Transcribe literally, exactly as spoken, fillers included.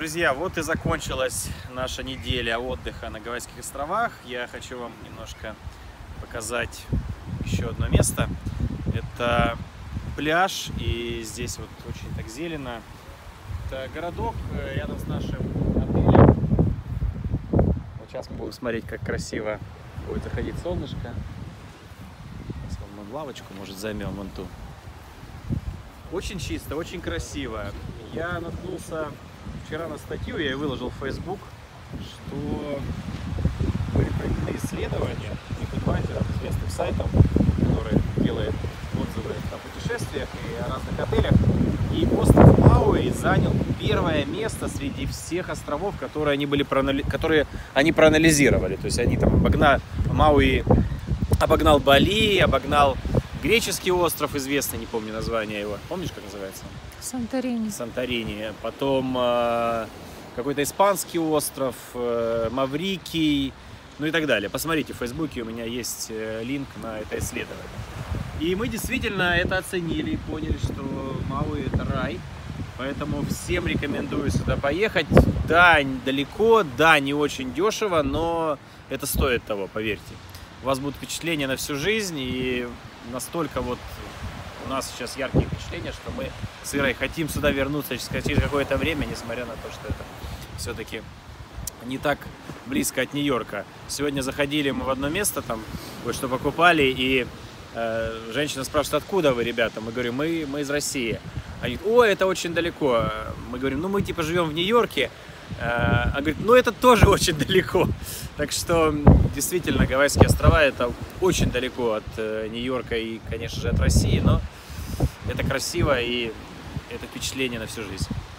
Друзья, вот и закончилась наша неделя отдыха на Гавайских островах. Я хочу вам немножко показать еще одно место. Это пляж, и здесь вот очень так зелено. Это городок рядом с нашим отелем. Вот сейчас мы будем смотреть, как красиво будет заходить солнышко. Сейчас мы лавочку, может, займем вон ту. Очень чисто, очень красиво. Я наткнулся вчера на статью, я ее выложил в Facebook, что были проведены исследования TripAdvisor, известных сайтов, который делает отзывы о путешествиях и о разных отелях. И остров Мауи занял первое место среди всех островов, которые они, были проанали... которые они проанализировали. То есть они там обогнали, Мауи обогнал Бали, обогнал греческий остров, известный, не помню название его. Помнишь, как называется? Санторини. Санторини. Потом э, какой-то испанский остров, э, Маврикий, ну и так далее. Посмотрите, в Фейсбуке у меня есть э, линк на это исследование. И мы действительно это оценили и поняли, что Мауи — это рай. Поэтому всем рекомендую сюда поехать. Да, далеко, да, не очень дешево, но это стоит того, поверьте. У вас будут впечатления на всю жизнь, и настолько вот у нас сейчас яркие впечатления, что мы с Ирой хотим сюда вернуться через какое-то время, несмотря на то, что это все-таки не так близко от Нью-Йорка. Сегодня заходили мы в одно место, там кое-что покупали, и э, женщина спрашивает: откуда вы, ребята? Мы говорим: мы, мы из России. Они говорят: о, это очень далеко. Мы говорим: ну мы типа живем в Нью-Йорке. Она говорит: ну это тоже очень далеко. Так что действительно Гавайские острова — это очень далеко от э, Нью-Йорка и, конечно же, от России, но это красиво, и это впечатление на всю жизнь.